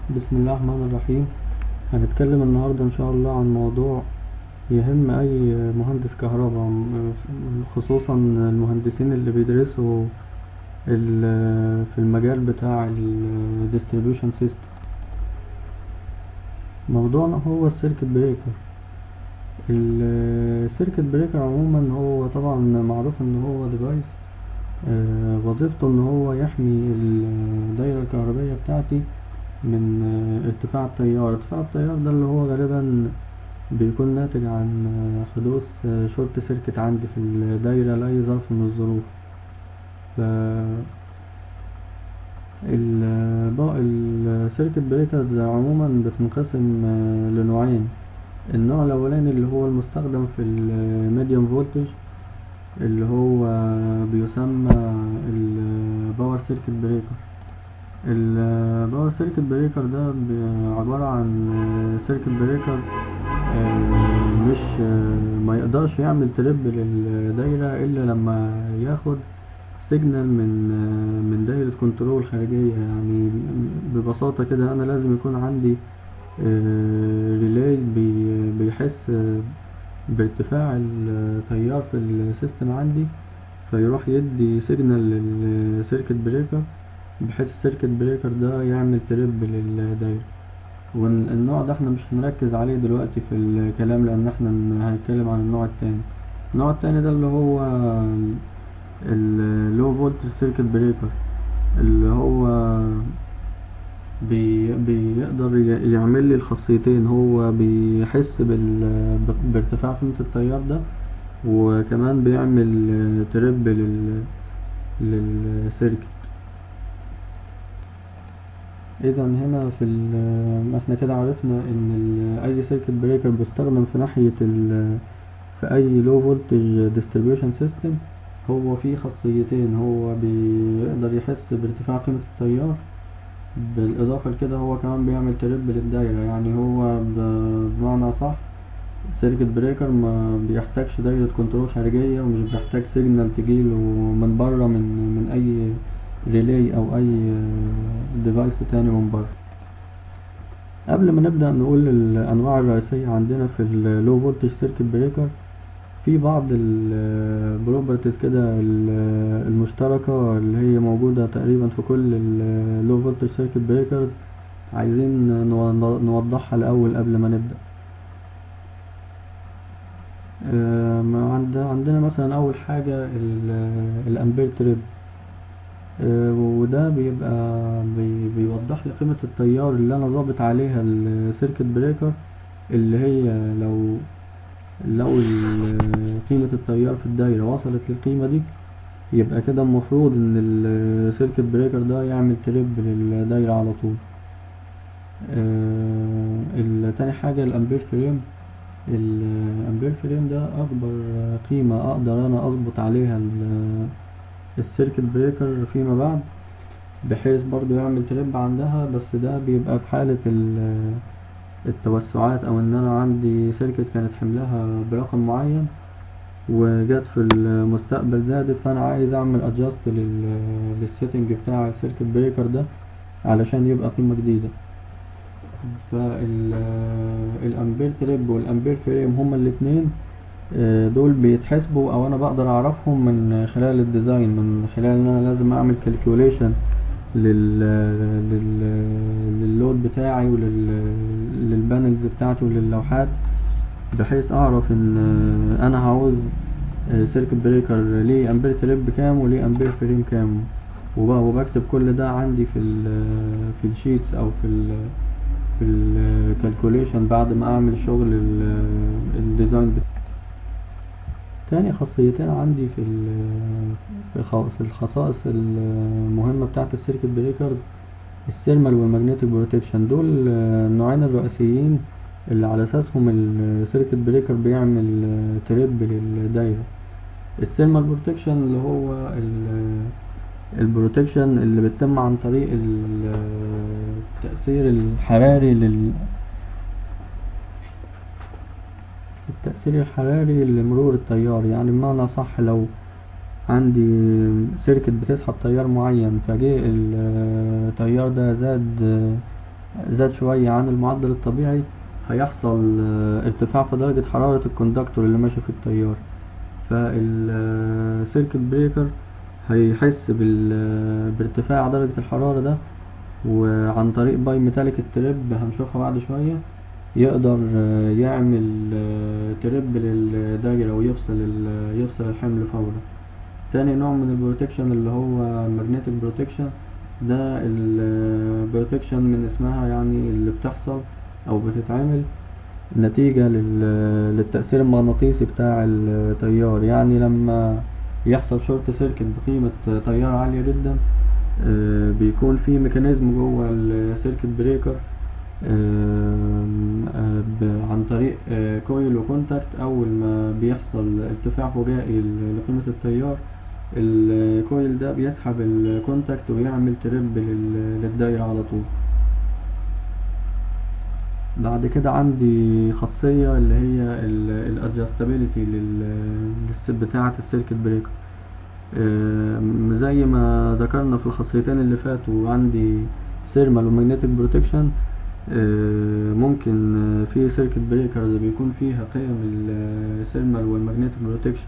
بسم الله الرحمن الرحيم. هنتكلم النهاردة إن شاء الله عن موضوع يهم أي مهندس كهرباء، خصوصا المهندسين اللي بيدرسوا في المجال بتاع ال distribution system. موضوعنا هو السيركت بريكر. السيركت بريكر عموما هو طبعا معروف ان هو ديفايس وظيفته ان هو يحمي الدايرة الكهربية بتاعتي من ارتفاع التيار. ده اللي هو غالبا بيكون ناتج عن حدوث شورت سيركت عندي في الدايرة لأي ظرف من الظروف. ف السيركت بريكرز عموما بتنقسم لنوعين. النوع الأولاني اللي هو المستخدم في الميديوم فولتج، اللي هو بيسمى الباور سيركت بريكر. الباور سيركت بريكر ده عبارة عن سيركت بريكر مش ما يقدرش يعمل تريب للدايرة إلا لما ياخد سيجنال من دايرة كنترول خارجية. يعني ببساطة كده أنا لازم يكون عندي ريلاي بيحس بارتفاع التيار في السيستم عندي، فيروح يدي سيجنال للسيركت بريكر بحيث السيركت بريكر ده يعمل تريب للدايرة. والنوع ده احنا مش هنركز عليه دلوقتي في الكلام، لان احنا هنتكلم عن النوع التاني. النوع التاني ده اللي هو اللو فولت سيركت بريكر، اللي هو بيقدر يعمل لي الخاصيتين. هو بيحس بارتفاع قيمة التيار ده، وكمان بيعمل تريب للسيركت. اذا هنا احنا كده عرفنا ان اي سيركت بريكر بيستخدم في ناحية في اي لو فولتج ديستريبيوشن سيستم هو فيه خاصيتين. هو بيقدر يحس بارتفاع قيمة التيار، بالاضافة لكده هو كمان بيعمل تريب للدايرة. يعني هو بمعنى صح سيركت بريكر ما بيحتاجش دايرة كنترول خارجية، ومش بيحتاج سيجنال تجيله من بره من اي ريلاي او اي ديفايس تاني من بره. قبل ما نبدأ نقول الأنواع الرئيسية عندنا في اللو فولتج سيركت بريكر، في بعض البروبرتيز كده المشتركة اللي هي موجودة تقريبا في كل اللو فولتج سيركت بريكرز، عايزين نوضحها الأول قبل ما نبدأ. عندنا مثلا أول حاجة الأمبير تريب. وده بيبقى بيوضح لي قيمة التيار اللي أنا ظابط عليها السيركت بريكر، اللي هي لو قيمة التيار في الدايرة وصلت للقيمة دي، يبقى كده المفروض ان السيركت بريكر ده يعمل تريب للدايرة على طول. تاني حاجة الامبير فريم. الامبير فريم ده اكبر قيمة اقدر انا اظبط عليها السيركت بريكر فيما بعد، بحيث برضو يعمل تريب عندها. بس ده بيبقى في حالة التوسعات، او ان انا عندي سيركت كانت حملها برقم معين وجت في المستقبل زادت، فانا عايز اعمل ادجاست للسيتنج بتاع السيركت بريكر ده علشان يبقى قيمة جديدة. فالامبير تريب والامبير فريم هما الاتنين دول بيتحسبوا، او انا بقدر اعرفهم من خلال الديزاين، من خلال ان انا لازم اعمل كالكوليشن لل لل لللود بتاعي للبانلز بتاعتي وللوحات، بحيث اعرف ان انا عاوز سيركت بريكر ليه امبير تريب كام وليه امبير فريم كام. وبكتب كل ده عندي في الشيتس او في الكالكوليشن بعد ما اعمل شغل الديزاين بتاعي. تاني خاصيتين عندي في الخصائص المهمة بتاعة السيركت بريكرز، الثيرمال والمagnetic بروتكشن. دول النوعين الرئيسيين اللي على اساسهم السيركت بريكر بيعمل تريب للدايرة. الثيرمال بروتكشن اللي هو البروتكشن اللي بتتم عن طريق التأثير الحراري لمرور التيار. يعني بمعنى صح لو عندي سيركت بتسحب تيار معين، فجه التيار ده زاد زاد شوية عن المعدل الطبيعي، هيحصل ارتفاع في درجة حرارة الكوندكتور اللي ماشي في التيار. فالسيركت بريكر هيحس بارتفاع درجة الحرارة ده، وعن طريق باي ميتاليك ستريب هنشوفها بعد شوية يقدر يعمل تريب للدايرة ويفصل يفصل الحمل فورا. تاني نوع من البروتكشن اللي هو المagnetic بروتكشن، ده البروتكشن من اسمها يعني اللي بتحصل او بتتعمل نتيجة للتأثير المغناطيسي بتاع التيار. يعني لما يحصل شورت سيركت بقيمة تيار عالية جدا، بيكون في ميكانيزم جوه السيركت بريكر عن طريق كويل وكونتاكت. اول ما بيحصل ارتفاع فجائي لقيمة التيار، الكويل ده بيسحب الكونتاكت ويعمل تريب للدايرة على طول. بعد كده عندي خاصية اللي هي الادجستابيليتي بتاعة السيركت بريكر. زي ما ذكرنا في الخاصيتين اللي فاتوا، عندي ثيرمال ومagnetic بروتكشن. ممكن في سيركت بريكرز بيكون فيها قيم الثيرمال والمagnetic بروتكشن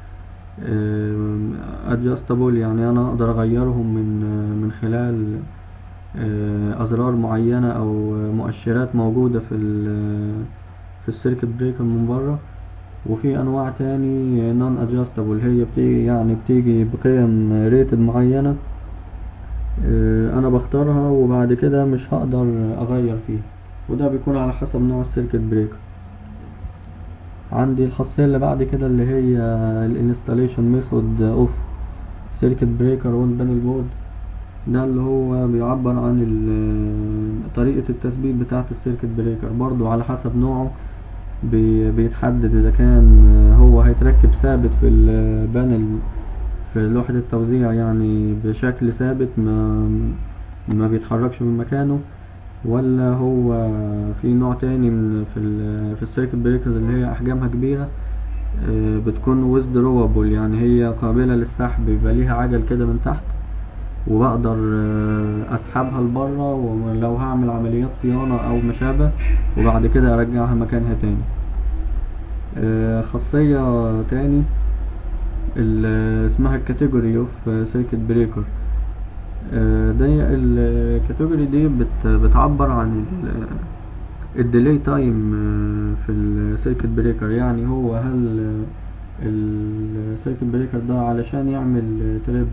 adjustable، يعني انا اقدر اغيرهم من خلال أزرار معينة أو مؤشرات موجودة في السيركت بريكر من بره. وفي أنواع تاني non adjustable، هي بتيجي بقيم ريتد معينة، أنا بختارها وبعد كده مش هقدر أغير فيها، وده بيكون على حسب نوع السيركت بريكر. عندي الخاصية اللي بعد كده اللي هي الانستاليشن ميثود اوف سيركت بريكر اون بانل بورد. ده اللي هو بيعبر عن طريقة التثبيت بتاعة السيركت بريكر، برضو على حسب نوعه بيتحدد إذا كان هو هيتركب ثابت في البانل في لوحة التوزيع، يعني بشكل ثابت ما بيتحركش من مكانه، ولا هو في نوع تاني في السيركت بريكرز اللي هي أحجامها كبيرة، بتكون withdrawable، يعني هي قابلة للسحب، بيبقى ليها عجل كده من تحت وبقدر اسحبها لبره، ولو هعمل عمليات صيانة او مشابه وبعد كده ارجعها مكانها تاني. خاصية تاني اللي اسمها الكاتيجوري اوف سيركت بريكر. دي الكاتيجوري دي بتعبر عن الديلي تايم في السيركت بريكر. يعني هو هل السيركت بريكر ده علشان يعمل تريب،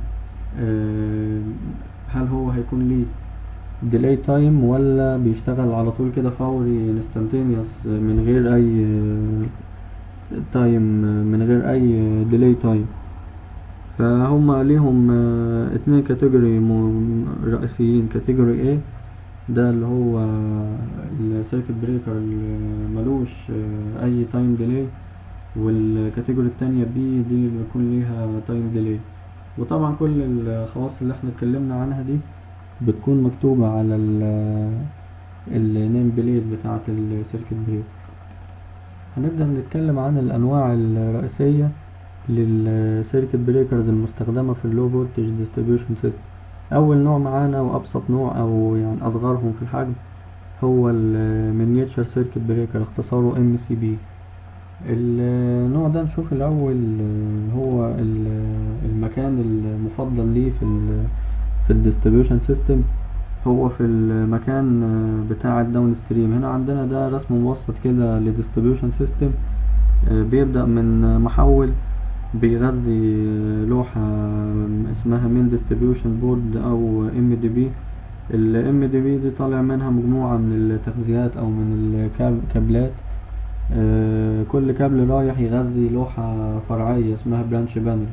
هل هو هيكون ليه ديلي تايم ولا بيشتغل على طول كده فوري instantaneous من غير اي تايم، من غير اي ديلي تايم. فهم ليهم اتنين كاتيجوري رئيسيين. كاتيجوري A ده اللي هو السيركت بريكر اللي ملوش اي تايم ديلي، والكاتيجوري التانية B دي اللي بيكون ليها تايم ديلي. وطبعا كل الخواص اللي احنا اتكلمنا عنها دي بتكون مكتوبة على النيم بليت بتاعة السيركت بريكر. هنبدأ نتكلم عن الأنواع الرئيسية للسيركت بريكرز المستخدمة في اللو فولتج ديستريبيوشن سيستم. أول نوع معانا وأبسط نوع أو يعني أصغرهم في الحجم هو المينياتشر سيركت بريكر، اختصاره MCB. النوع ده نشوف الأول هو المكان المفضل ليه في الديستريبيوشن سيستم. هو في المكان بتاع الداون ستريم. هنا عندنا ده رسم مبسط كده لديستريبيوشن سيستم، بيبدأ من محول بيغذي لوحة اسمها مين ديستريبيوشن بورد او MDB. ال MDB دي طالع منها مجموعة من التغذيات او من الكابلات، كل كابل رايح يغذي لوحة فرعية اسمها برانش بانل.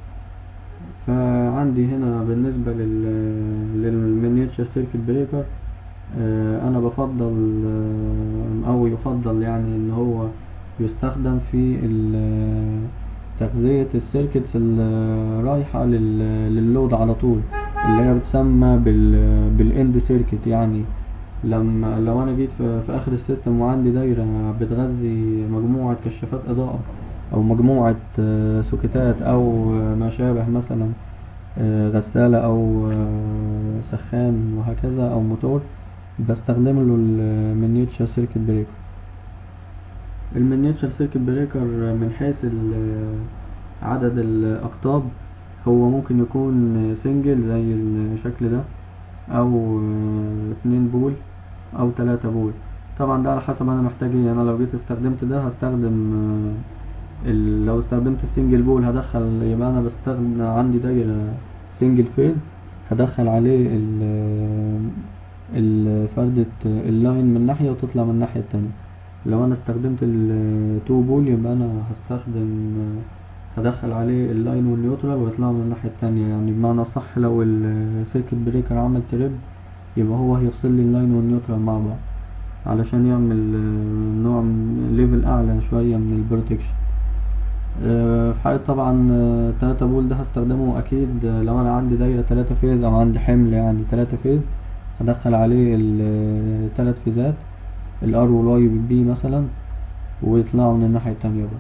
فعندي هنا بالنسبة للمينياتشر سيركت بريكر، انا بفضل او يفضل يعني ان هو يستخدم في تغذية السيركتس اللي رايحة لللود على طول، اللي هي بتسمى بالاند سيركت. يعني لو انا جيت في اخر السيستم وعندي دايرة بتغذي مجموعة كشافات اضاءة او مجموعة سوكيتات او ما شابه، مثلا غسالة او سخان وهكذا او موتور، بستخدم له المينيتشر سيركت بريكر. المينيتشر سيركت بريكر من حيث عدد الأقطاب، هو ممكن يكون سنجل زي الشكل ده، أو 2 بول أو 3 بول. طبعا ده على حسب أنا محتاج ايه. أنا لو جيت استخدمت ده هستخدم لو استخدمت السنجل بول هدخل، يبقى أنا بستخدم عندي دايرة سنجل فيز، هدخل عليه فردة اللاين من ناحية وتطلع من الناحية التانية. لو انا استخدمت التو بول يبقى انا هستخدم هدخل عليه اللاين والنيوترال ويطلعوا من الناحية التانية. يعني بمعنى صح، لو السيركت بريكر عمل تريب يبقى هو هيفصل لي اللاين والنيوترال مع بعض علشان يعمل نوع ليفل اعلى شوية من البروتكشن. في حالة طبعا 3 بول ده هستخدمه اكيد لو انا عندي دايرة 3 فيز او عندي حمل يعني 3 فيز، هدخل عليه ال3 فيزات الار والواي والبي مثلا، ويطلعوا من الناحية التانية بقى.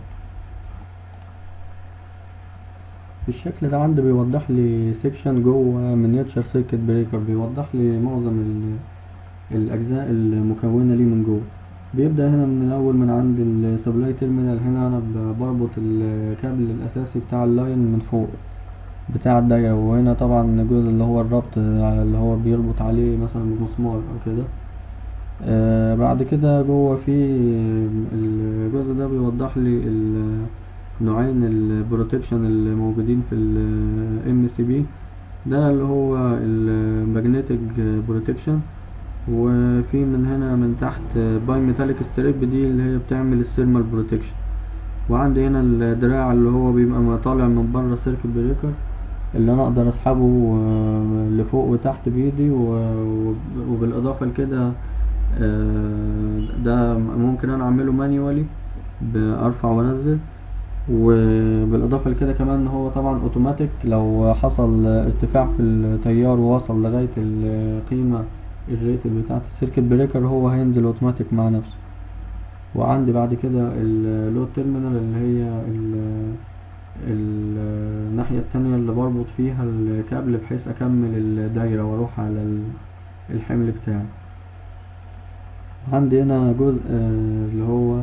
الشكل ده عندي بيوضح لي سيكشن جوه مينياتشر سيركت بريكر، بيوضح لي معظم الأجزاء المكونة ليه من جوه. بيبدأ هنا من الأول من عند السبلاي تيرمينال. هنا أنا بربط الكابل الأساسي بتاع اللاين من فوق بتاع الدايرة، وهنا طبعا الجزء اللي هو الربط اللي هو بيربط عليه مثلا بمسمار أو كده. بعد كده جوه في الجزء ده بيوضح لي نوعين البروتكشن اللي موجودين في ال MCB. ده اللي هو الماجنتيك بروتكشن، وفي من هنا من تحت باي ميتاليك ستريب دي اللي هي بتعمل الثيرمال بروتكشن. وعندي هنا الدراع اللي هو بيبقى طالع من بره السيركت بريكر، اللي انا اقدر اسحبه لفوق وتحت بايدي، وبالاضافه لكده ده ممكن انا اعمله مانيوالي بارفع وانزل. وبالاضافه لكده كمان ان هو طبعا اوتوماتيك، لو حصل ارتفاع في التيار ووصل لغايه القيمه الريتد بتاعه السيركت بريكر هو هينزل اوتوماتيك مع نفسه. وعندي بعد كده اللود تيرمينال اللي هي الناحيه التانية اللي بربط فيها الكابل بحيث اكمل الدايره واروح على الحمل بتاعي. عندي هنا جزء اللي هو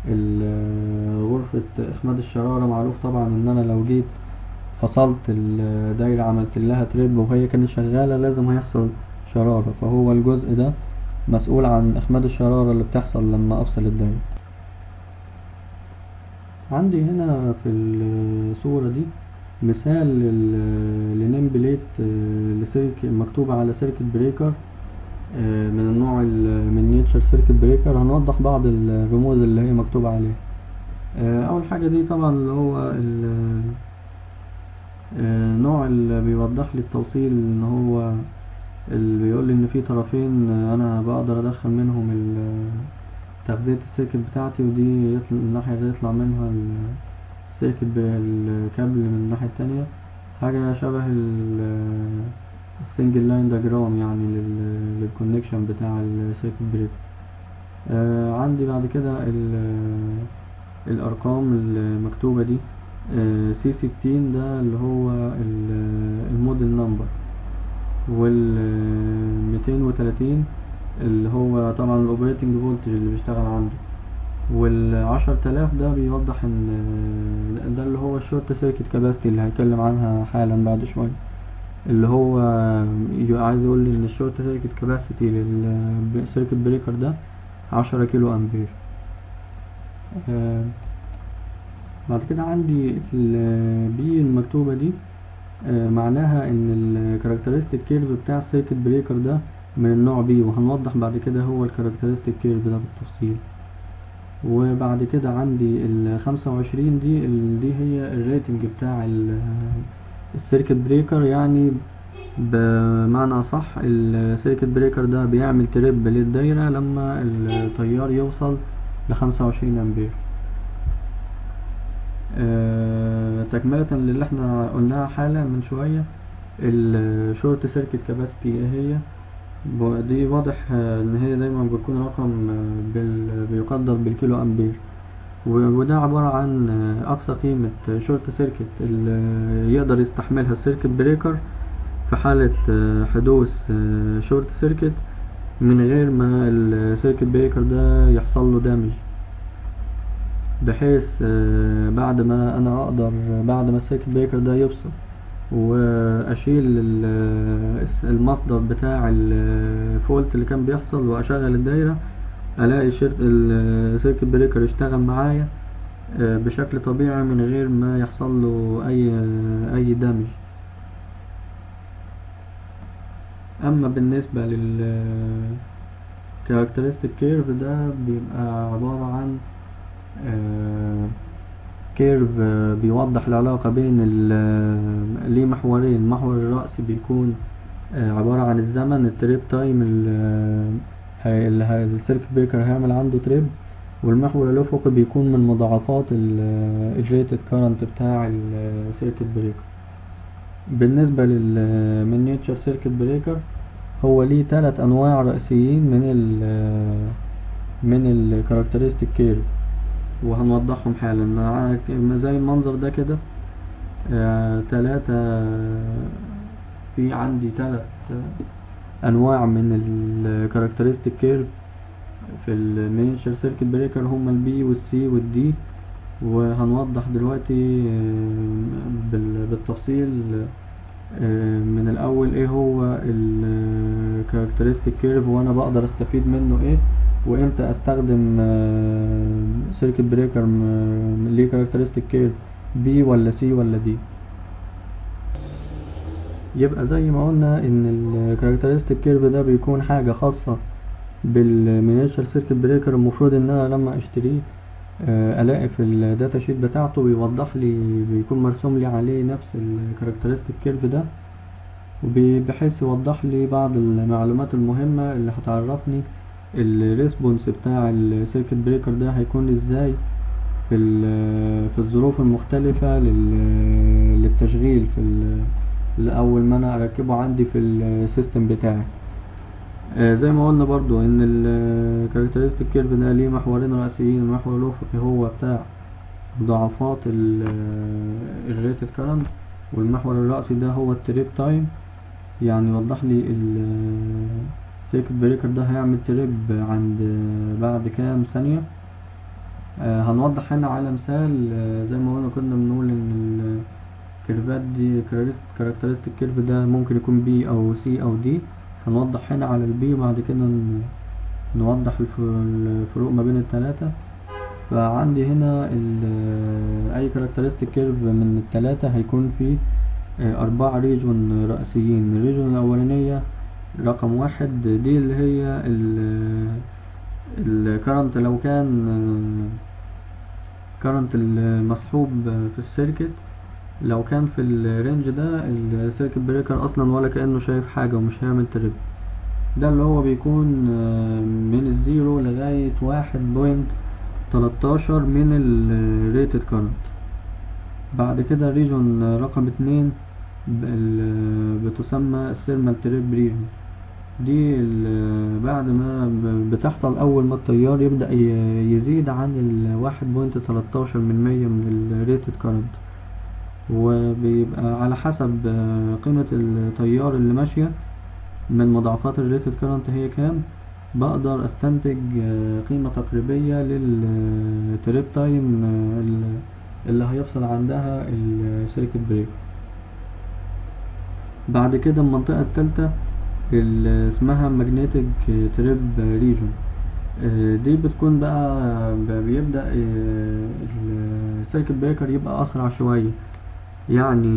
غرفة إخماد الشرارة. معروف طبعا إن أنا لو جيت فصلت الدايرة عملت لها تريب وهي كانت شغالة لازم هيحصل شرارة، فهو الجزء ده مسؤول عن إخماد الشرارة اللي بتحصل لما أفصل الدايرة. عندي هنا في الصورة دي مثال لنيم بليت مكتوبة على سيركت بريكر من النوع المينياتشر سيركت بريكر. هنوضح بعض الرموز اللي هي مكتوبة عليه. اول حاجة دي طبعا اللي هو النوع اللي بيوضح لي التوصيل، ان هو اللي بيقول لي ان في طرفين انا بقدر ادخل منهم تغذية السيركت بتاعتي، ودي الناحية دي يطلع منها السيركت بالكابل من الناحية التانية. حاجة شبه السنجل لاين دياجرام يعني للكونكشن بتاع السيركت بريك. عندي بعد كده الارقام المكتوبة دي C16 ده اللي هو الموديل نمبر، وال230 اللي هو طبعا الاوبريتنج فولتج اللي بيشتغل عنده، وال10000 ده بيوضح ان ده اللي هو الشورت سيركت كاباسيتي اللي هنتكلم عنها حالا بعد شوية، اللي هو عايز يقول لي ان الشورت سيركت كاباسيتي للسيركت بريكر ده 10 كيلو امبير. بعد كده عندي البي المكتوبة دي معناها ان الكاركترستيك كيرف بتاع السيركت بريكر ده من النوع بي، وهنوضح بعد كده هو الكاركترستيك كيرف ده بالتفصيل. وبعد كده عندي ال25 دي هي الريتنج بتاع السيركت بريكر. يعني بمعنى صح السيركت بريكر ده بيعمل تريب للدايرة لما التيار يوصل ل25 امبير. تكملة للي احنا قلناها حالا من شوية، الشورت سيركت كاباسيتي ايه هي؟ دي واضح ان هي دايما بيكون رقم بيقدر بالكيلو امبير، وده عبارة عن اقصى قيمة شورت سيركت اللي يقدر يستحملها السيركت بريكر في حالة حدوث شورت سيركت من غير ما السيركت بريكر ده يحصل له دامج، بحيث بعد ما انا اقدر بعد ما السيركت بريكر ده يفصل واشيل المصدر بتاع الفولت اللي كان بيحصل واشغل الدايرة، الاقي السيركت بريكر يشتغل معايا بشكل طبيعي من غير ما يحصل له اي دامج. اما بالنسبة characteristic curve ده بيبقى عبارة عن كيرف بيوضح العلاقة بين ليه محورين. المحور الرأسي بيكون عبارة عن الزمن التريب تايم اللي السيركت بريكر هيعمل عنده تريب، والمحور الأفقي بيكون من مضاعفات الريتد كارنت بتاع السيركت بريكر. بالنسبة من نيتشر سيركت بريكر، هو ليه 3 أنواع رئيسيين من الكاركترستيك كيرف، وهنوضحهم حالا. زي المنظر ده كده، 3 في عندي 3 أنواع من الكاركترستيك كيرف في المينيتشر سيركت بريكر، هما البي والسي والدي، وهنوضح دلوقتي بالتفصيل من الاول ايه هو الكاركترستيك كيرف وانا بقدر استفيد منه ايه، وامتى استخدم سيركت بريكر ليه كاركترستيك كيرف بي ولا سي ولا دي. يبقى زي ما قلنا ان الكاركترستيك كيرف ده بيكون حاجة خاصة بالمينيتشر سيركت بريكر. المفروض ان انا لما اشتريه الاقي في الداتا شيت بتاعته بيوضح لي، بيكون مرسوم لي عليه نفس الكاركترستيك كيرف ده، بحيث يوضح لي بعض المعلومات المهمة اللي هتعرفني الريسبونس بتاع السيركت بريكر ده هيكون ازاي في الظروف المختلفة للتشغيل اول ما انا اركبه عندي في السيستم بتاعي. زي ما قلنا برضو ان الكاركترستيك كيرف ده ليه محورين رئيسيين. المحور الافقي هو بتاع مضاعفات الريتد كارنت، والمحور الرأسي ده هو التريب تايم، يعني يوضح لي السيركت بريكر ده هيعمل تريب عند بعد كام ثانية. هنوضح هنا على مثال. زي ما قلنا كنا بنقول ان الكيرفات دي كاركترستيك كيرف ده ممكن يكون بي او سي او دي. هنوضح هنا على البي، وبعد كده نوضح الفروق ما بين التلاتة. فعندي هنا اي كاركترستيك كيرف من التلاتة هيكون فيه 4 ريجون رئيسيين. الريجون الاولانية رقم 1 دي اللي هي الكرنت، لو كان كرنت المسحوب في السيركت لو كان في الرينج ده السيركت بريكر اصلا ولا كأنه شايف حاجة ومش هيعمل تريب. ده اللي هو بيكون من 0 لغاية 1.13 من الريتد كارنت. بعد كده ريجون رقم 2 بتسمى الثيرمال تريب ريجون. دي بعد ما بتحصل اول ما التيار يبدأ يزيد عن 1.13 من الريتد كارنت، وبيبقى على حسب قيمة التيار اللي ماشية من مضاعفات الريتد كارنت هي كام، بقدر استنتج قيمة تقريبية للتريب تايم اللي هيفصل عندها السيركت بريكر. بعد كده المنطقة التالتة اللي اسمها magnetic تريب ريجون، دي بتكون بقى بيبدأ السيركت بريكر يبقى أسرع شوية. يعني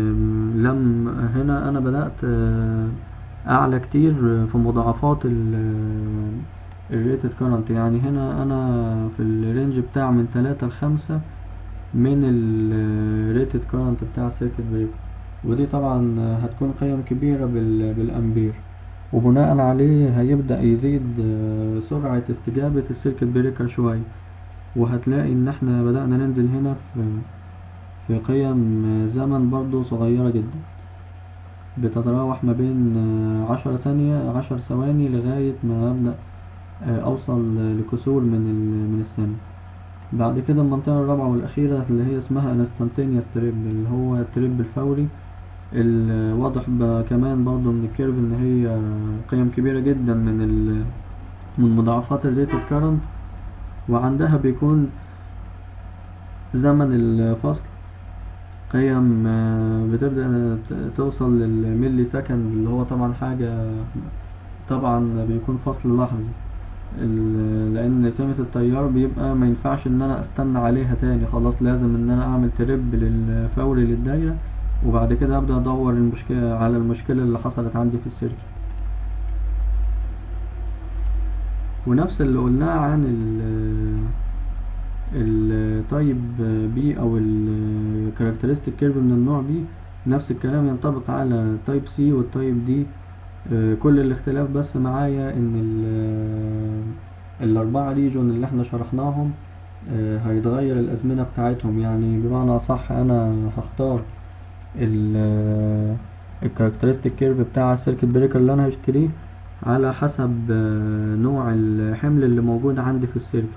هنا أنا بدأت أعلى كتير في مضاعفات الريتد كارنت. يعني هنا أنا في الرينج بتاع من 3 ل5 من الريتد كارنت بتاع السيركت بريكر، ودي طبعا هتكون قيم كبيرة بالأمبير، وبناء عليه هيبدأ يزيد سرعة استجابة السيركت بريكر شوية. وهتلاقي ان احنا بدأنا ننزل هنا في قيم زمن برضو صغيرة جدا، بتتراوح ما بين 10 ثواني لغاية ما أبدأ أوصل لكسور من الثانية. بعد كده المنطقة الرابعة والأخيرة اللي هي اسمها انستانتينيوس تريب، اللي هو التريب الفوري. واضح كمان برضو من الكيرف ان هي قيم كبيرة جدا من مضاعفات الريتد كارنت، وعندها بيكون زمن الفصل قيم بتبدأ توصل للملي سكند، اللي هو طبعا حاجة، طبعا بيكون فصل لحظي، لان قيمة التيار بيبقى ما ينفعش ان انا استنى عليها تاني، خلاص لازم ان انا اعمل تريب للفوري للدايرة، وبعد كده ابدأ ادور على المشكلة اللي حصلت عندي في السيركت. ونفس اللي قلناه عن التايب بي او الكاركترستيك كيرف من النوع بي، نفس الكلام ينطبق على تايب سي والتايب دي. كل الاختلاف بس معايا ان الاربعة ريجون اللي احنا شرحناهم هيتغير الازمنة بتاعتهم، يعني بمعنى صح انا هختار الكاركترستيك كيرف بتاع السيركت بريكر اللي انا هشتريه على حسب نوع الحمل اللي موجود عندي في السيركت،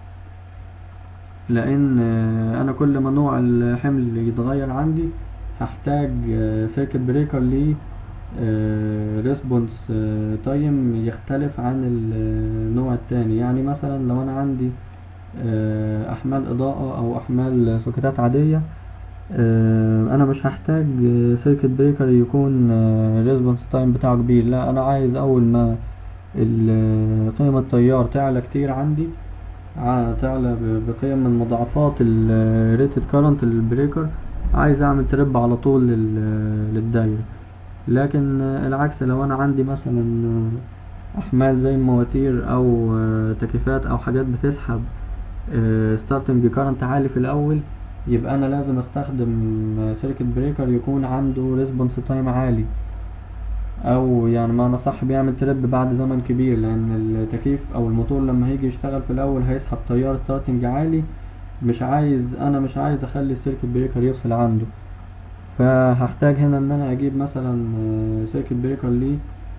لان انا كل ما نوع الحمل يتغير عندي هحتاج سيركت بريكر ليه ريسبونس تايم يختلف عن النوع التاني. يعني مثلا لو انا عندي احمال اضاءة او احمال سوكتات عادية، انا مش هحتاج سيركت بريكر يكون ريسبونس تايم بتاعه كبير، لا انا عايز اول ما قيمة التيار تعلى كتير عندي، تعلى بقيم من مضاعفات الريتد كارنت البريكر، عايز اعمل ترب على طول للدايرة. لكن العكس، لو انا عندي مثلا احمال زي المواتير او تكييفات او حاجات بتسحب ستارتنج كارنت عالي في الاول، يبقى انا لازم استخدم سيركت بريكر يكون عنده ريسبونس تايم عالي، او يعني ما صح بيعمل ترب بعد زمن كبير، لان التكييف او الموتور لما هيجي يشتغل في الاول هيسحب تيار ستارتنج عالي، مش عايز اخلي السيركت بريكر يفصل عنده، فهحتاج هنا ان انا اجيب مثلا سيركت بريكر ليه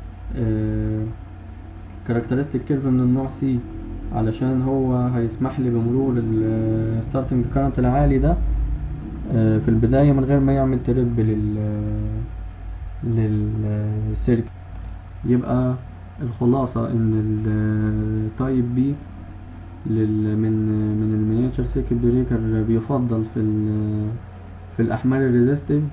كاركترستيك كيرف من النوع سي، علشان هو هيسمح لي بمرور الستارتنج كارنت العالي ده في البداية من غير ما يعمل ترب للسيركت. يبقى الخلاصة ان التايب بي من المينياتشر سيركت بريكر بيفضل في الاحمال الريزستيف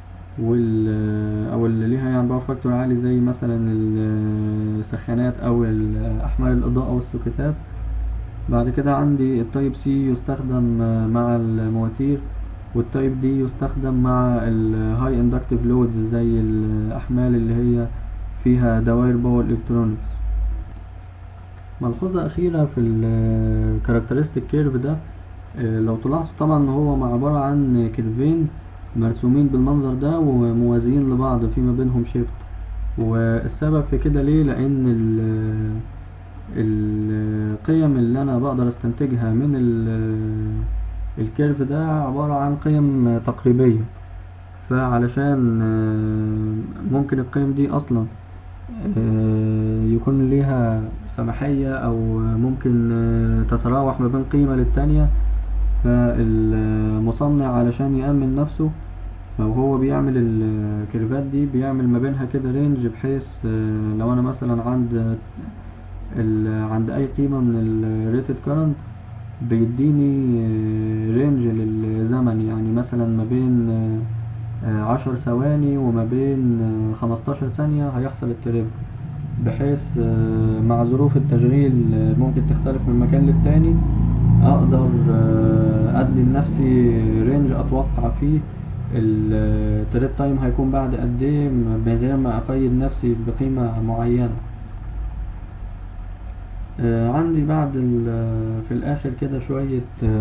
او اللي ليها يعني باور فاكتور عالي، زي مثلا السخانات او احمال الاضاءة والسوكيتات. بعد كده عندي التايب سي يستخدم مع المواتير، والتايب دي يستخدم مع الهاي اندكتيف لودز زي الاحمال اللي هي فيها دوائر باور الكترونكس. ملحوظة اخيرة في الكاركترستيك كيرف ده، لو تلاحظوا طبعا هو عبارة عن كيرفين مرسومين بالمنظر ده وموازيين لبعض في ما بينهم شيفت، والسبب في كده ليه؟ لان القيم اللي انا بقدر استنتجها من الكيرف ده عبارة عن قيم تقريبية، فعلشان ممكن القيم دي اصلا يكون ليها سماحية او ممكن تتراوح ما بين قيمة للتانية، فالمصنع علشان يأمن نفسه وهو بيعمل الكيرفات دي بيعمل ما بينها كده رينج، بحيث لو انا مثلا عند اي قيمة من الريتد كارنت بيديني رينج للزمن، يعني مثلا ما بين 10 ثواني وما بين 15 ثانية هيحصل التريب، بحيث مع ظروف التشغيل ممكن تختلف من مكان للتاني، اقدر ادي لنفسي رينج اتوقع فيه التريب تايم هيكون بعد قد ايه من غير ما اقيد نفسي بقيمة معينة. عندي بعد في الاخر كده شوية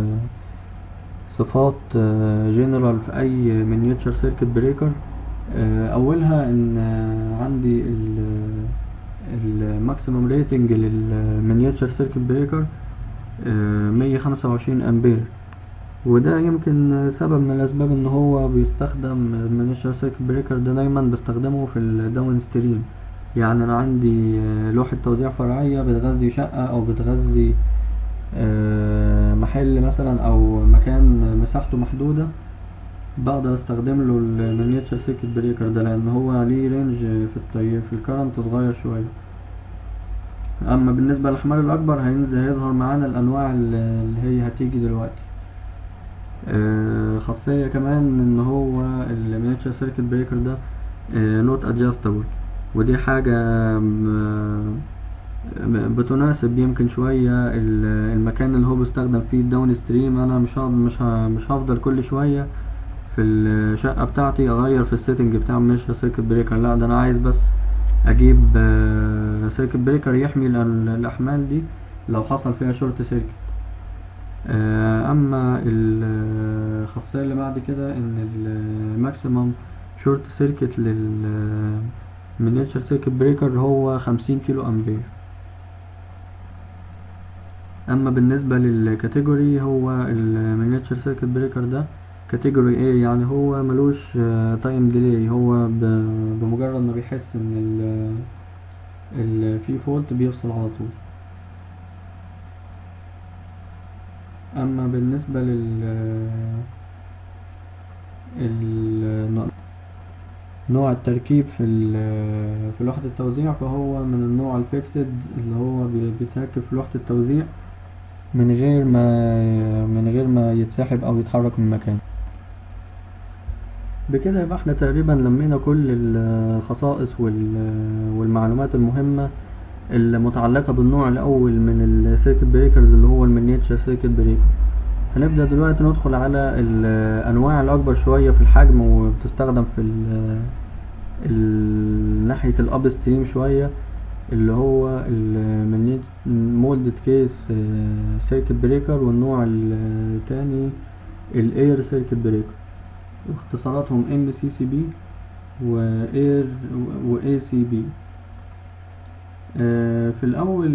صفات جنرال في اي مينياتشر سيركت بريكر. اولها ان عندي الماكسيموم ريتنج للمينياتشر سيركت بريكر 125 امبير، وده يمكن سبب من الاسباب ان هو بيستخدم المينياتشر سيركت بريكر ده دايما بستخدمه في الداون ستريم. يعني انا عندي لوحة توزيع فرعية بتغذي شقة او بتغذي محل مثلا او مكان مساحته محدودة، بقدر استخدم له المينيتشر سيركت بريكر ده، لان هو ليه رينج في التيار في الكرنت صغير شويه. اما بالنسبه للاحمال الاكبر هيظهر معانا الانواع اللي هي هتيجي دلوقتي. خاصيه كمان ان هو المينيتشر سيركت بريكر ده نوت ادجستبل، ودي حاجه بتناسب يمكن شويه المكان اللي هو بيستخدم فيه الداون ستريم. انا مش هفضل كل شويه في الشقة بتاعتي اغير في السيتنج بتاع مش سيركت بريكر، لا ده انا عايز بس اجيب سيركت بريكر يحمي الاحمال دي لو حصل فيها شورت سيركت. اما الخاصية اللي بعد كده ان الماكسيمم شورت سيركت للمينيتشر سيركت بريكر هو 50 كيلو امبير. اما بالنسبة للكاتيجوري، هو المينيتشر سيركت بريكر ده كاتيجوري A، يعني هو ملوش تايم ديلي، هو بمجرد ما بيحس ان في فولت بيفصل على طول. اما بالنسبة نوع التركيب في لوحة التوزيع، فهو من النوع الفيكسد اللي هو بيتركب في لوحة التوزيع من غير ما يتسحب او يتحرك من مكانه. بكده يبقى احنا تقريبا لمينا كل الخصائص والمعلومات المهمة المتعلقة بالنوع الأول من السيركت بريكرز اللي هو المينيتشر سيركت بريكر. هنبدأ دلوقتي ندخل على الأنواع الأكبر شوية في الحجم، وبتستخدم في ناحية الأب ستريم شوية، اللي هو مولدد كيس سيركت بريكر، والنوع التاني الاير سيركت بريكر، واختصاراتهم MCCB واير وACB. في الأول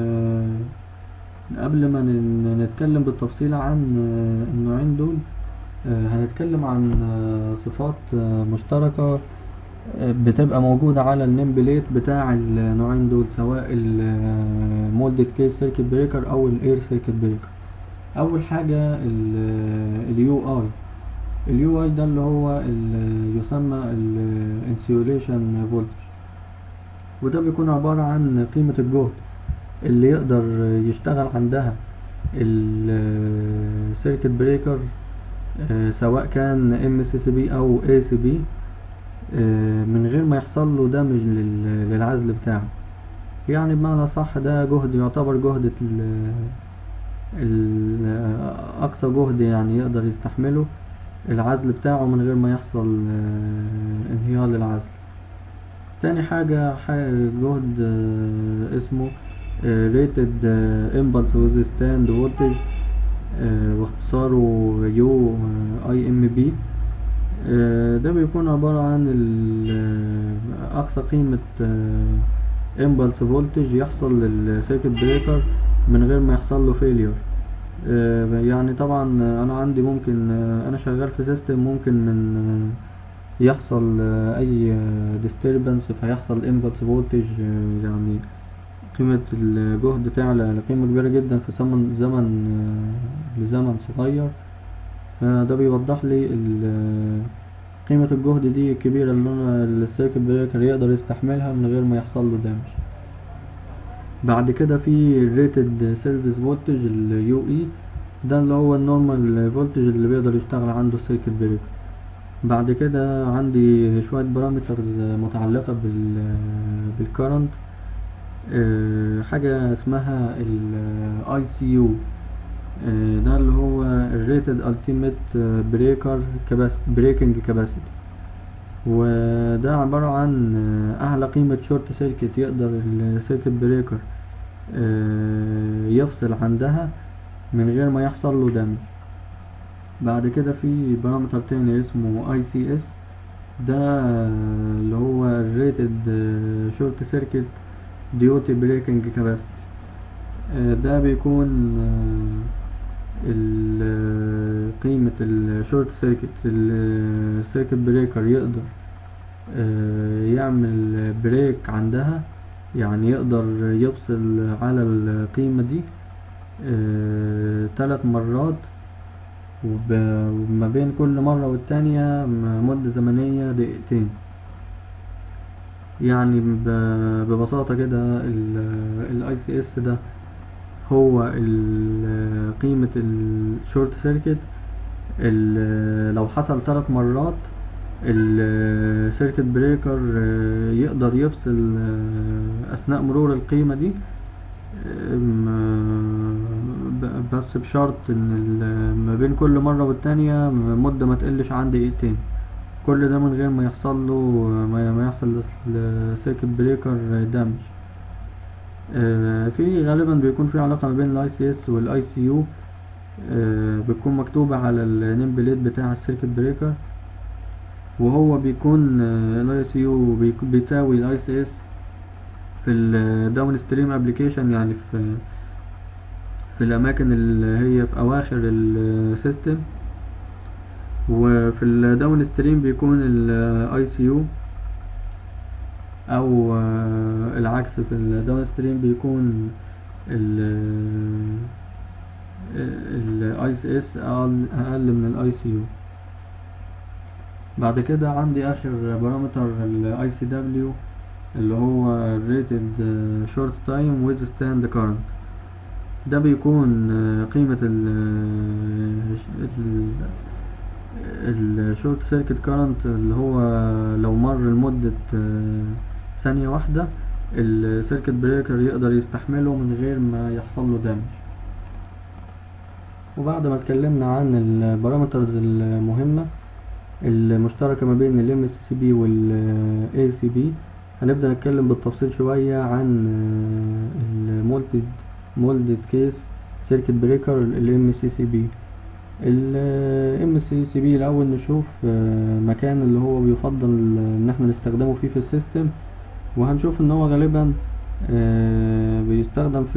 قبل ما نتكلم بالتفصيل عن النوعين دول، هنتكلم عن صفات مشتركة بتبقى موجودة على النيم بليت بتاع النوعين دول، سواء المولدد كيس سيركت بريكر او الاير سيركت بريكر. اول حاجة اليو اي ده اللي هو يسمى الانسيوليشن فولتج، وده بيكون عبارة عن قيمة الجهد اللي يقدر يشتغل عندها السيركت بريكر، سواء كان MCCB او ACB، من غير ما يحصل له دامج للعزل بتاعه. يعني بمعنى صح، ده جهد يعتبر جهد اقصى جهد يعني يقدر يستحمله العزل بتاعه من غير ما يحصل انهيار للعزل. تاني حاجة جهد اسمه rated impulse resistant voltage، واختصاره UIMB. ده بيكون عبارة عن أقصى قيمة impulse voltage يحصل للسيركت بريكر من غير ما يحصل له failure. يعني طبعا أنا عندي ممكن أنا شغال في سيستم ممكن من يحصل أي disturbance فيحصل impulse voltage، يعني قيمة الجهد تعلى لقيمة كبيرة جدا في لزمن صغير. ده بيوضح لي قيمة الجهد دي الكبيرة اللي السيركت بريكر يقدر يستحملها من غير ما يحصل له دامج. بعد كده في الريتد سيرفيس فولتج الUE، ده اللي هو النورمال فولتج اللي بيقدر يشتغل عنده السيركت بريكر. بعد كده عندي شوية بارامترز متعلقة بالكارنت، حاجة اسمها ICU، ده اللي هو الريتد ultimate breaking capacity، وده عبارة عن أعلى قيمة شورت سيركت يقدر السيركت بريكر يفصل عندها من غير ما يحصل له دامج. بعد كده في بارامتر تاني اسمه ICS، ده اللي هو الريتد شورت سيركت ديوتي بريكنج كاباسيتي. ده بيكون قيمة الشورت سيركت السيركت بريكر يقدر يعمل بريك عندها، يعني يقدر يفصل على القيمة دي 3 مرات وما بين كل مرة والتانية مدة زمنية دقيقتين. يعني ببساطة كده ال ICS ده هو قيمة الشورت سيركت لو حصل 3 مرات السيركت بريكر يقدر يفصل أثناء مرور القيمة دي. بس بشرط ان ما بين كل مرة والتانية مدة ما تقلش عن دقيقتين. كل ده من غير ما يحصل له ما يحصل للسيركت بريكر دامج. في غالبا بيكون في علاقة ما بين الاي سي اس والاي سي يو، بتكون مكتوبة على النيم بليت بتاع السيركت بريكر، وهو بيكون الاي سي يو بيساوي الاي سي اس في الداون ستريم ابليكيشن، يعني في الاماكن اللي هي في اواخر السيستم، وفي الداون ستريم بيكون الاي سي يو، او العكس في الداون ستريم بيكون الاي سي اس اقل من الاي سي يو. بعد كده عندي اخر بارامتر الاي سي دبليو اللي هو rated short time withstand current. ده بيكون قيمة الشورت سيركت كارنت اللي هو لو مر لمدة ثانية واحدة السيركت بريكر يقدر يستحمله من غير ما يحصل له دامج. وبعد ما اتكلمنا عن البارامترز المهمة المشتركة ما بين ال MCCB وال ACB، هنبدأ نتكلم بالتفصيل شوية عن المولدد كيس سيركت بريكر ال MCCB. ال MCCB الأول نشوف مكان اللي هو بيفضل ان احنا نستخدمه فيه في السيستم، وهنشوف ان هو غالبا بيستخدم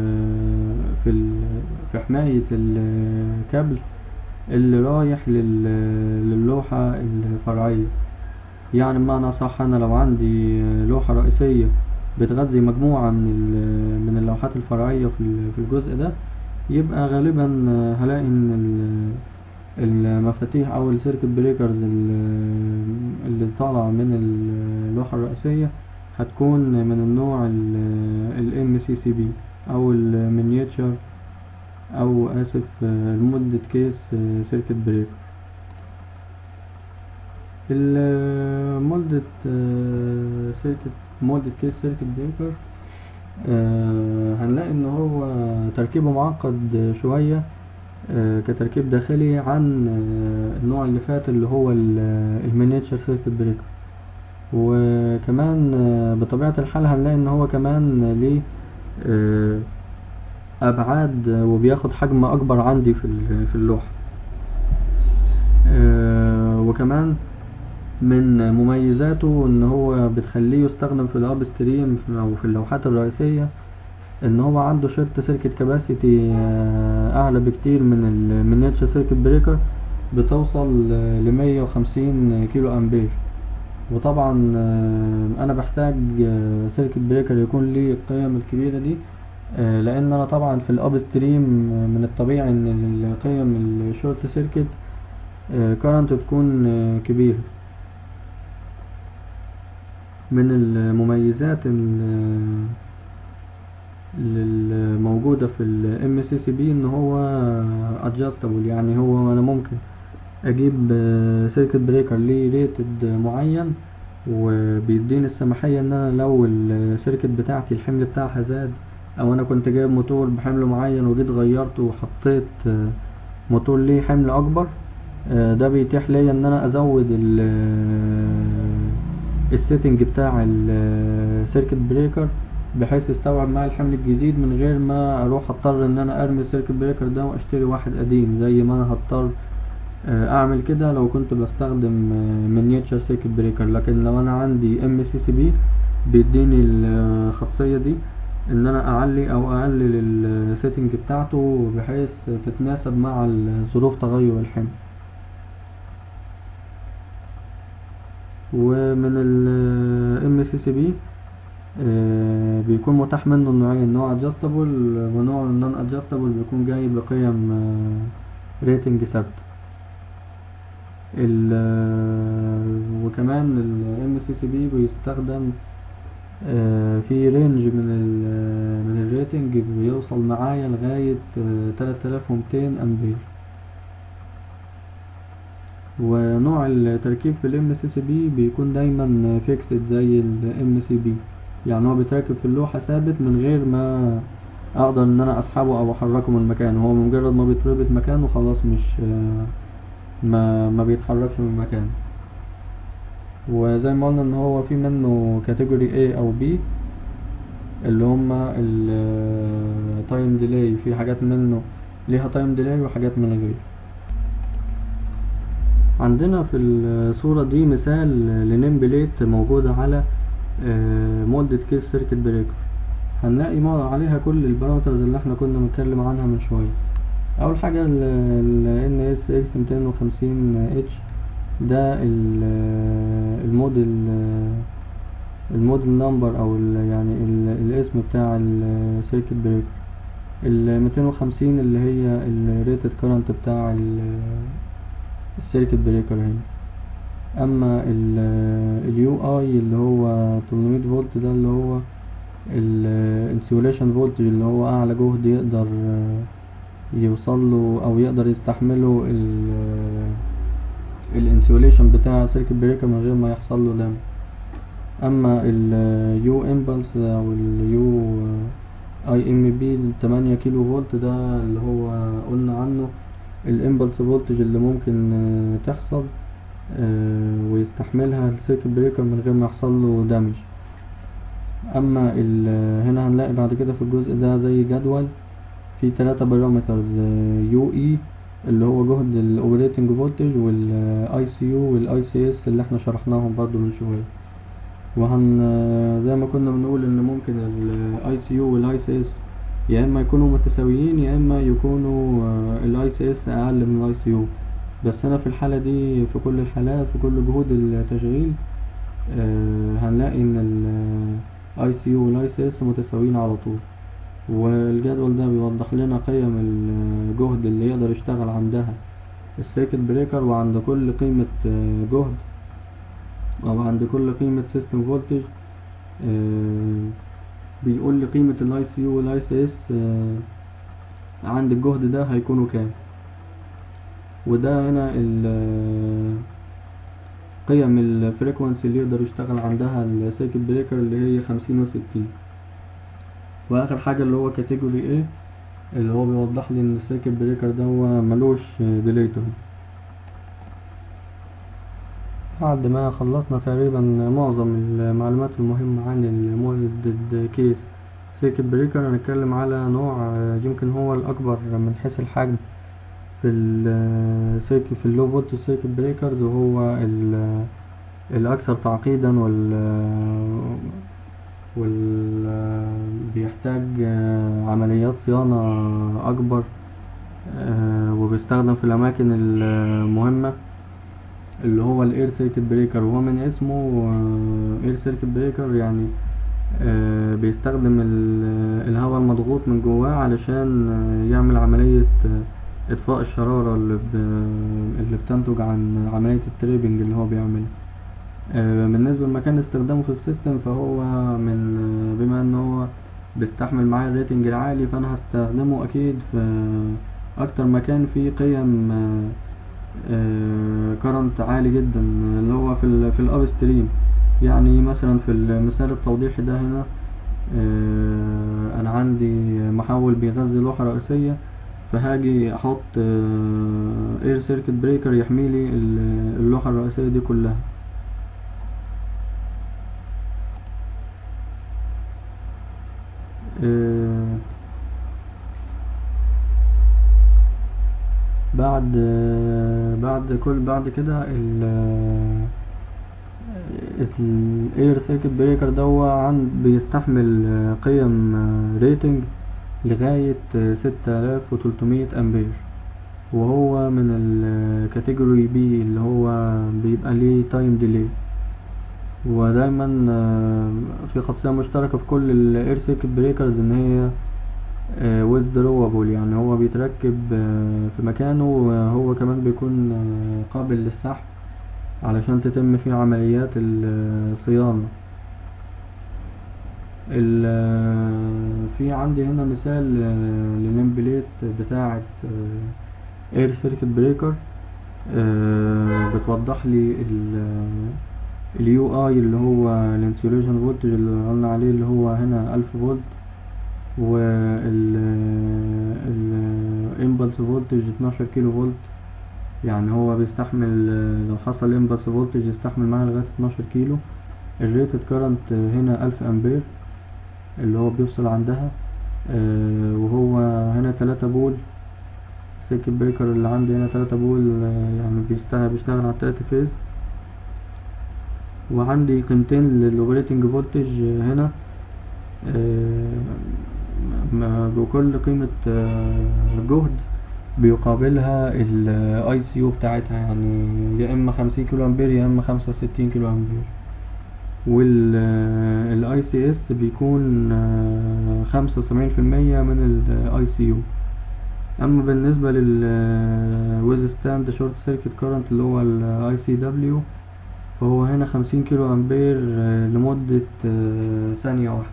في حماية الكابل اللي رايح للوحة الفرعية. يعني بمعنى صح، انا لو عندي لوحة رئيسية بتغذي مجموعة من اللوحات الفرعية في الجزء ده، يبقى غالبا هلاقي ان المفاتيح او السيركت بريكرز اللي طالعة من اللوحة الرئيسية هتكون من النوع ال MCCB او المينياتشر او اسف المولدد كيس سيركت بريكر. المولدد كيس سيركت بريكر هنلاقي ان هو تركيبه معقد شوية كتركيب داخلي عن النوع اللي فات اللي هو المينياتشر سيركت بريكر. وكمان بطبيعة الحال هنلاقي ان هو كمان ليه ابعاد وبياخد حجم اكبر عندي في اللوحة. وكمان من مميزاته ان هو بتخليه يستخدم في الاب ستريم او في اللوحات الرئيسية، ان هو عنده شورت سيركت كاباسيتي اعلى بكتير من المينياتشر سيركت بريكر، بتوصل ل150 كيلو امبير. وطبعا انا بحتاج سيركت بريكر يكون ليه القيم الكبيرة دي، لان انا طبعا في الاب ستريم من الطبيعي ان القيم الشورت سيركت كارنت تكون كبيرة. من المميزات الموجودة في ال MCCB ان هو adjustable، يعني هو انا ممكن اجيب سيركت بريكر ليه ريتد معين، وبيديني السماحية ان انا لو السيركت بتاعتي الحمل بتاعها زاد، او انا كنت جايب موتور بحمل معين وجيت غيرته وحطيت موتور ليه حمل اكبر، ده بيتيح ليا ان انا ازود السيتنج بتاع السيركت بريكر بحيث يستوعب معي الحمل الجديد من غير ما اروح اضطر ان انا ارمي السيركت بريكر ده واشتري واحد قديم، زي ما انا هضطر اعمل كده لو كنت بستخدم مينياتشر سيركت بريكر. لكن لو انا عندي MCCB بيديني الخاصية دي ان انا اعلي او اقلل السيتنج بتاعته بحيث تتناسب مع ظروف تغير الحمل. ومن ال MCCB بيكون متاح منه نوعين، نوع adjustable ونوع non adjustable، بيكون جاي بقيم ريتنج ثابتة. وكمان ال MCCB بيستخدم في رينج من الريتنج بيوصل معايا لغاية 3200 أمبير. ونوع التركيب في ال MCCB بيكون دايما فيكسد زي ال MCB، يعني هو بيتركب في اللوحة ثابت من غير ما اقدر ان انا اسحبه او احركه من مكانه. هو مجرد ما بيتربط مكانه خلاص مش ما بيتحركش من مكانه. وزي ما قلنا ان هو في منه كاتيجوري A او B اللي هما التايم ديلي، في حاجات منه ليها تايم ديلي وحاجات من غير. عندنا في الصورة دي مثال لنيم بليت موجودة على مولدة كيس سيركت بريكر. هنلاقي عليها كل البارامترز اللي احنا كنا بنتكلم عنها من شوية. اول حاجة ال NSX 250H ده الموديل نمبر او يعني الاسم بتاع السيركت بريكر. ال 250 اللي هي الريتد كارنت بتاع السيركت بريكر هنا. اما اليو اي اللي هو 800 فولت ده اللي هو الانسيوليشن فولتج، اللي هو اعلى جهد يقدر يوصل له او يقدر يستحمله الانسيوليشن بتاع سيركت بريكر من غير ما يحصل له دامج. اما اليو امبلس او اليو اي ام بي 8 كيلو فولت ده اللي هو قلنا عنه الامبلس فولتج اللي ممكن تحصل ويستحملها السيركت بريكر من غير ما يحصل له دامج. اما هنا هنلاقي بعد كده في الجزء ده زي جدول في 3 بارامترز، يو اي اللي هو جهد الاوبريتنج فولتج، والاي سي يو والاي سي اس اللي احنا شرحناهم برضو من شويه. زي ما كنا بنقول ان ممكن الاي سي يو والاي سي اس يا اما يكونوا متساويين يا اما يكونوا الاي سي اس اقل من الاي سي يو. بس هنا في الحالة دي في كل الحالات في كل جهود التشغيل هنلاقي ان الاي سي يو والاي سي اس متساويين على طول. والجدول ده بيوضح لنا قيم الجهد اللي يقدر يشتغل عندها السيركت بريكر، وعند كل قيمة جهد او عند كل قيمة سيستم فولتج بيقول لي قيمة الاي سي يو والاي سي اس عند الجهد ده هيكونوا كام. وده هنا قيم الفريكوانسي اللي يقدر يشتغل عندها السيركت بريكر اللي هي 50 و60. واخر حاجة اللي هو كاتيجوري A اللي هو بيوضح لي ان السيركت بريكر ده هو ملوش ديليتور. بعد ما خلصنا تقريبا معظم المعلومات المهمة عن المولدد كيس سيركت بريكر، هنتكلم على نوع يمكن هو الأكبر من حيث الحجم في اللو فولت سيركت بريكرز، وهو الأكثر تعقيدا بيحتاج عمليات صيانة أكبر وبيستخدم في الأماكن المهمة اللي هو الاير سيركت بريكر. وهو من اسمه اير سيركت بريكر يعني بيستخدم الهواء المضغوط من جواه علشان يعمل عملية اطفاء الشرارة اللي بتنتج عن عملية التريبنج اللي هو بيعملها. بالنسبة لمكان استخدامه في السيستم فهو بما ان هو بيستحمل معايا الريتنج العالي، فانا هستخدمه اكيد في اكتر مكان فيه قيم كرنت عالي جدا اللي هو في الاب ستريم. يعني مثلا في المثال التوضيحي ده هنا انا عندي محول بيغذي لوحة رئيسية، فهاجي احط اير سيركت بريكر يحميلي اللوحة الرئيسية دي كلها. بعد كده الاير سيركت بريكر ده بيستحمل قيم ريتنج لغاية 6300 امبير، وهو من الكاتيجوري بي اللي هو بيبقى ليه تايم ديلي. ودايما في خاصية مشتركة في كل الاير سيركت بريكرز ان هي withdrawable، يعني هو بيتركب في مكانه، وهو كمان بيكون قابل للسحب علشان تتم فيه عمليات الصيانة. في عندي هنا مثال لنيم بليت بتاعة اير سيركت بريكر، بتوضح لي اليو اي اللي هو الانسيوليشن فولتج اللي قلنا عليه، اللي هو هنا 1000 فولت، والامبلس فولتج 12 كيلو فولت. يعني هو بيستحمل لو حصل امبلس فولتج يستحمل معاه لغاية 12 كيلو. الريتد كارنت هنا 1000 امبير اللي هو بيوصل عندها. وهو هنا 3 بول سيركت بريكر اللي عندي هنا 3 بول، يعني بيشتغل على 3 فيز. وعندي قيمتين للاوبريتنج فولتج هنا، بكل قيمة جهد بيقابلها الاي سي يو بتاعتها، يعني يا اما 50 كيلو امبير يا اما 65 كيلو امبير. والاي سي اس بيكون 75% من الاي سي يو. اما بالنسبة ويز ستاند شورت سيركت كارنت اللي هو الاي سي دبليو، فهو هنا 50 كيلو امبير لمدة ثانية واحدة.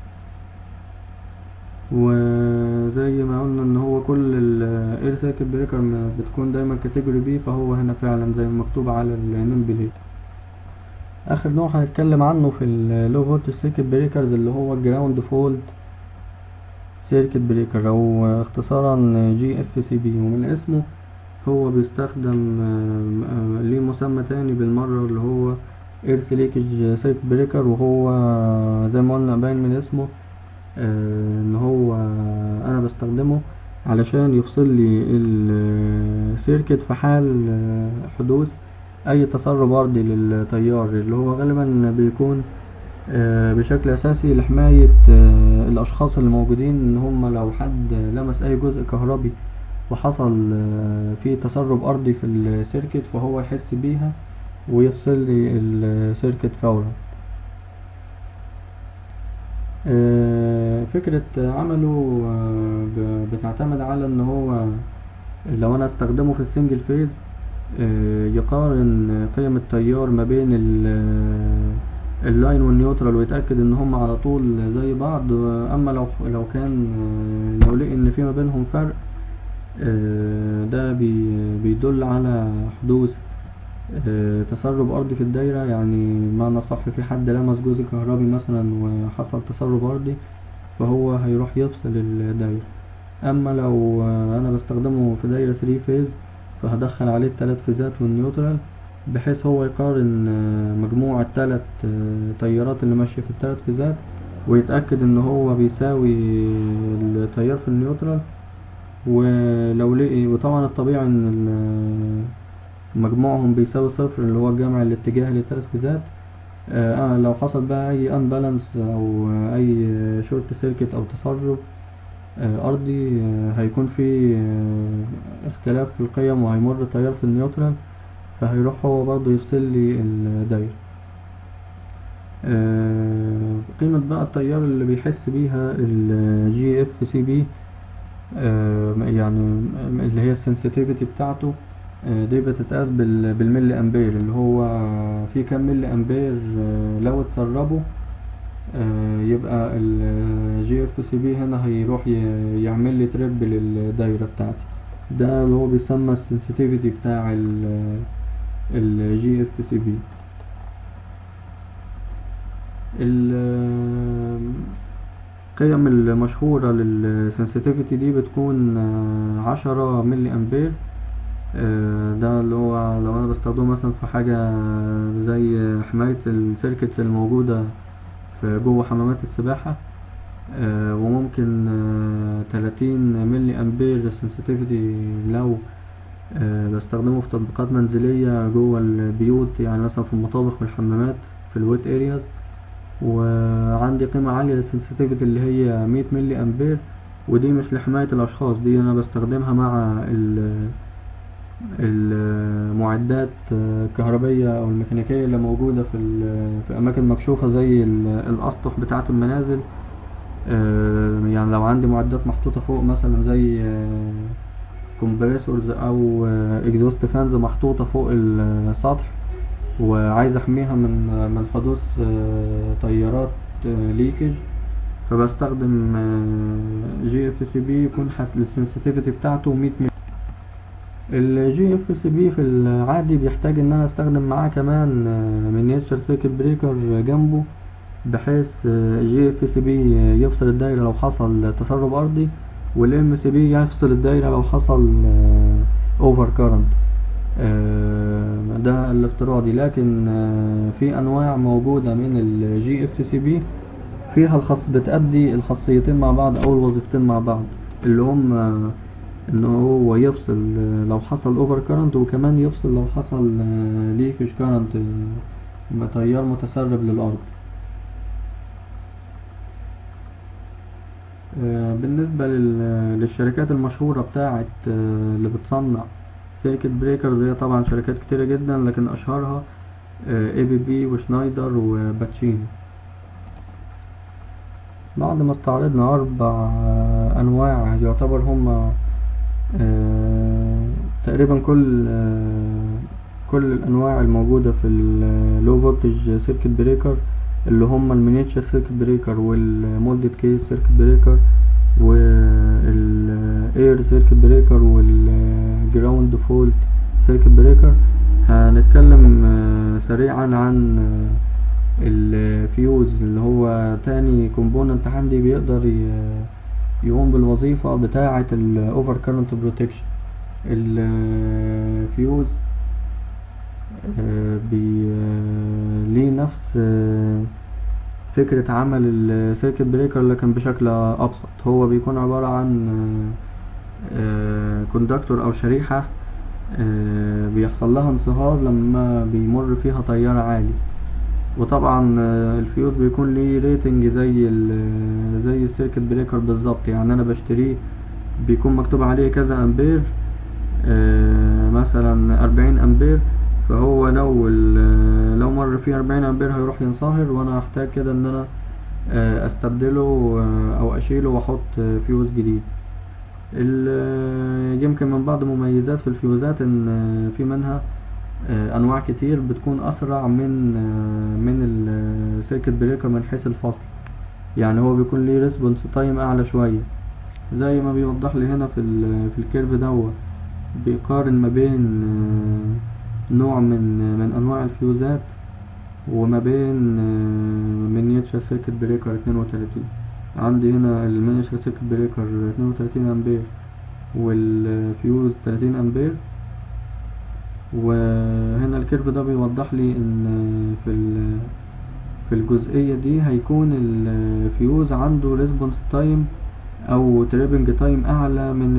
وزي ما قلنا ان هو كل الاير سيركت بريكر بتكون دايما كاتيجوري بي، فهو هنا فعلا زي ما مكتوب على النيم بليت. اخر نوع هنتكلم عنه في اللو فولتج سيركت بريكرز اللي هو الجراوند فولت سيركت بريكر، او اختصارا جي اف سي بي. ومن اسمه هو بيستخدم ليه مسمى تاني بالمرة اللي هو ايرث ليكج سيركت بريكر. وهو زي ما قلنا باين من اسمه ان هو انا بستخدمه علشان يفصل لي السيركت في حال حدوث اي تسرب ارضي للتيار، اللي هو غالبا بيكون بشكل اساسي لحماية الاشخاص اللي موجودين، ان هم لو حد لمس اي جزء كهربي وحصل فيه تسرب ارضي في السيركت، فهو يحس بيها ويفصل لي السيركت فورا. فكرة عمله بتعتمد على ان هو لو انا استخدمه في السنجل فيز يقارن قيم التيار ما بين اللاين والنيوترال ويتأكد ان هم على طول زي بعض. اما لو كان لو لقي ان في ما بينهم فرق، ده بيدل على حدوث تسرب ارضي في الدايرة. يعني معنى صح في حد لمس جزء كهربي مثلا وحصل تسرب ارضي، فهو هيروح يفصل الدايرة. اما لو انا بستخدمه في دايرة 3 فيز، فهدخل عليه التلات فيزات والنيوترال، بحيث هو يقارن مجموع التلات تيارات اللي ماشية في التلات فيزات، ويتأكد ان هو بيساوي التيار في النيوترال. ولو لقي، وطبعا الطبيعي ان مجموعهم بيساوي صفر اللي هو جمع الاتجاه للتلات فيزات. لو حصل بقى اي انبالانس او اي شورت سيركت او تسرب ارضي، هيكون في اختلاف في القيم وهيمر تيار في النيوترال، فهيروح هو برضه يفصل لي الدايرة. قيمة بقى التيار اللي بيحس بيها الجي اف سي بي، يعني اللي هي السنسيتيفيتي بتاعته، دي بتتقاس بالملي امبير، اللي هو في كام ملي امبير لو اتسربوا يبقى الجي اف سي بي هنا هيروح يعمل لي تريب للدايرة بتاعتي. ده اللي هو بيسمى السنسيتيفيتي بتاع الجي اف سي بي. القيم المشهورة للسنسيتيفيتي دي بتكون 10 ملي امبير. ده اللي هو لو انا بستخدمه مثلا في حاجة زي حماية السيركتس الموجودة في جوه حمامات السباحة. وممكن 30 ملي امبير سنسيتيفيتي لو بستخدمه في تطبيقات منزلية جوه البيوت، يعني مثلا في المطابخ والحمامات في الويت ارياز. وعندي قيمة عالية للسنسيتيفيتي اللي هي 100 ملي امبير، ودي مش لحماية الاشخاص، دي انا بستخدمها مع المعدات الكهربية او الميكانيكية اللي موجودة في اماكن مكشوفة زي الاسطح بتاعة المنازل. يعني لو عندي معدات محطوطة فوق مثلا زي كومبريسورز او اكزوست فانز محطوطة فوق السطح، وعايز احميها من حدوث تيارات ليكج، فبستخدم جي اف سي بي يكون السنسيتيفيتي بتاعته 100 ملي. الجي اف سي بي في العادي بيحتاج ان انا استخدم معاه كمان مينياتشر سيركت بريكر جنبه، بحيث جي اف سي بي يفصل الدايرة لو حصل تسرب ارضي، والام سي بي يفصل الدايرة لو حصل اوفر كارنت. ده الافتراضي، لكن في انواع موجودة من الجي اف سي بي فيها بتأدي الخاصيتين مع بعض او الوظيفتين مع بعض، اللي هم ان هو يفصل لو حصل اوفر كارنت، وكمان يفصل لو حصل ليكج كارنت، تيار متسرب للارض. بالنسبة للشركات المشهورة بتاعت اللي بتصنع سيركت بريكرز، هي طبعا شركات كتيرة جدا، لكن اشهرها اي بي بي وشنايدر وباتشينو. بعد ما استعرضنا 4 أنواع يعتبر هما تقريبا كل الأنواع الموجودة في اللو فولتج سيركت بريكر، اللي هما المينياتشر سيركت بريكر والمولدد كيس سيركت بريكر والاير سيركت بريكر والجراوند فولت سيركت بريكر. هنتكلم سريعا عن الفيوز، اللي هو تاني كومبوننت عندي بيقدر يقوم بالوظيفة بتاعة الاوفر كارنت بروتكشن. الفيوز ليه نفس فكرة عمل السيركت بريكر، لكن بشكل ابسط. هو بيكون عبارة عن كوندكتور او شريحة بيحصل لها انصهار لما بيمر فيها تيار عالي. وطبعا الفيوز بيكون ليه ريتنج زي السيركت بريكر بالظبط، يعني انا بشتريه بيكون مكتوب عليه كذا امبير، مثلا 40 امبير، فهو لو مر فيه 40 امبير هيروح ينصهر، وانا هحتاج كده ان انا استبدله او اشيله واحط فيوز جديد. يمكن من بعض مميزات في الفيوزات ان في منها انواع كتير بتكون اسرع من السيركت بريكر من حيث الفصل، يعني هو بيكون ليه ريسبونس تايم اعلى شويه، زي ما بيوضح لي هنا في الكيرف دوت. بيقارن ما بين نوع من انواع الفيوزات وما بين مينياتشر سيركت بريكر 32. عندي هنا المينياتشر سيركت بريكر 32 امبير والفيوز 30 امبير، وهنا الكيرف ده بيوضح لي ان في الجزئية دي هيكون الفيوز عنده ريسبونس تايم او تريبنج تايم اعلى من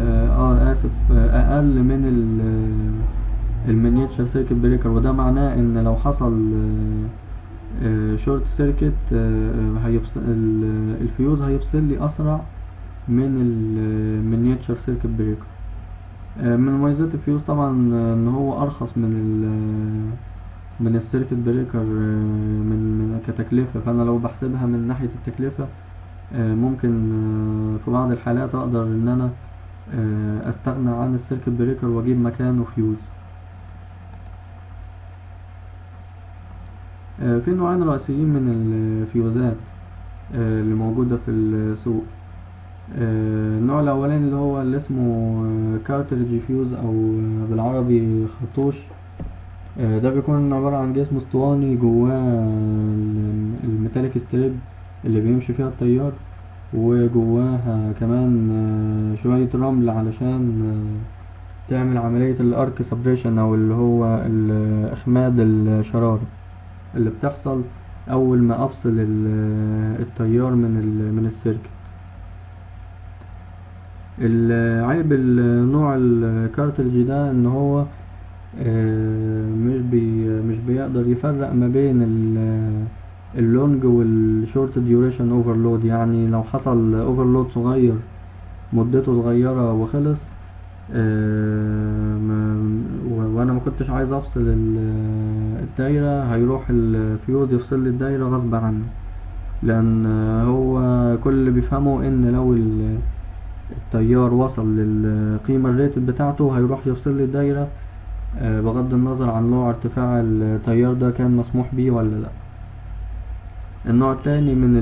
اقل من المينياتشر سيركت بريكر. وده معناه ان لو حصل شورت سيركت هيفصل الفيوز هيفصل لي اسرع من المينياتشر سيركت بريكر. من مميزات الفيوز طبعا ان هو ارخص من السيركت بريكر من كتكلفة، فانا لو بحسبها من ناحية التكلفة ممكن في بعض الحالات اقدر ان انا استغنى عن السيركت بريكر واجيب مكانه فيوز. في نوعين رئيسيين من الفيوزات اللي موجودة في السوق. النوع الاولاني اللي هو اللي اسمه كارتريج فيوز او بالعربي خرطوش. ده بيكون عبارة عن جسم اسطواني جواه الميتاليك ستريب اللي بيمشي فيها التيار، وجواها كمان شوية رمل علشان تعمل عملية الارك سبريشن، او اللي هو اخماد الشرارة اللي بتحصل اول ما افصل التيار من السيركت. العيب النوع الكارتريج ده ان هو مش بيقدر يفرق ما بين اللونج والشورت ديوريشن اوفرلود، يعني لو حصل اوفرلود صغير مدته صغيرة وخلص وانا ما كنتش عايز افصل الدايرة، هيروح الفيوز يفصل لي الدايرة غصب عني. لان هو كل اللي بيفهمه ان لو التيار وصل للقيمة الريتد بتاعته هيروح يفصل لي الدايرة، بغض النظر عن نوع ارتفاع التيار ده كان مسموح بيه ولا لا. النوع التاني من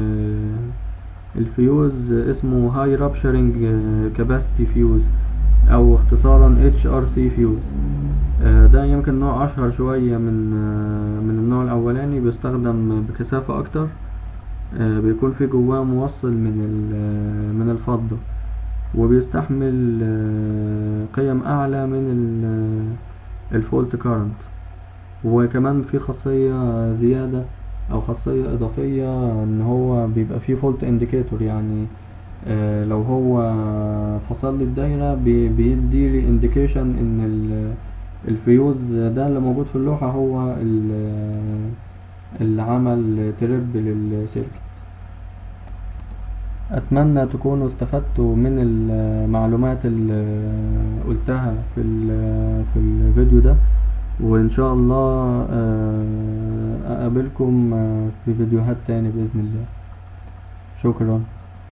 الفيوز اسمه هاي رابشرنج كاباسيتي فيوز، او اختصارا HRC فيوز. ده يمكن نوع اشهر شوية من النوع الاولاني، بيستخدم بكثافة اكتر. بيكون في جواه موصل من الفضة، وبيستحمل قيم اعلى من الفولت كارنت. وكمان في خاصية زيادة او خاصية اضافية، ان هو بيبقى فيه فولت انديكيتور، يعني لو هو فصل لي الدايرة بيدي لي انديكيشن ان الفيوز ده اللي موجود في اللوحة هو اللي عمل تريب للسيركت. اتمنى تكونوا استفدتوا من المعلومات اللي قلتها في الفيديو ده، وان شاء الله اقابلكم في فيديوهات تاني باذن الله. شكرا.